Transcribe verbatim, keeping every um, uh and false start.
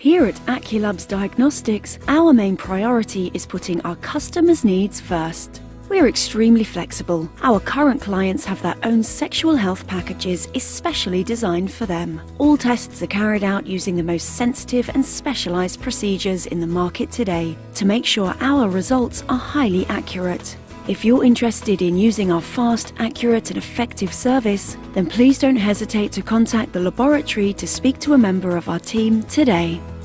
Here at Acculabs Diagnostics, our main priority is putting our customers' needs first. We're extremely flexible. Our current clients have their own sexual health packages especially designed for them. All tests are carried out using the most sensitive and specialised procedures in the market today to make sure our results are highly accurate. If you're interested in using our fast, accurate and effective service, then please don't hesitate to contact the laboratory to speak to a member of our team today.